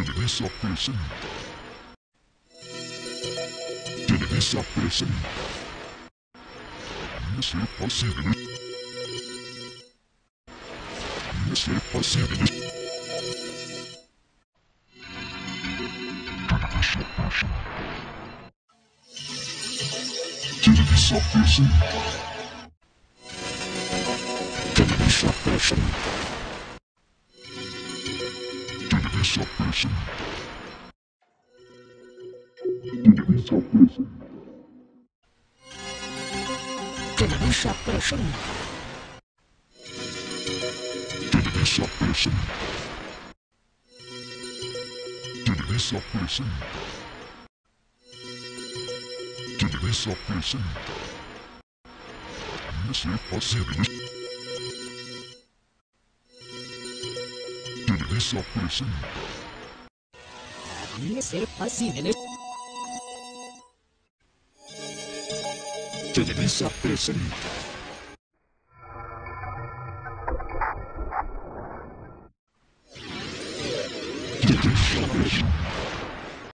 Televisa presenta. Televisa presenta. No ser posible. No ser posible. Televisa presenta. Televisa presenta. Televisa presenta. Televisa presenta. Televisa presenta. Televisa presenta. Televisa presenta. Televisa presenta. No ser posible. Televisa presenta. No ser posible. Televisa presenta. Televisa presenta.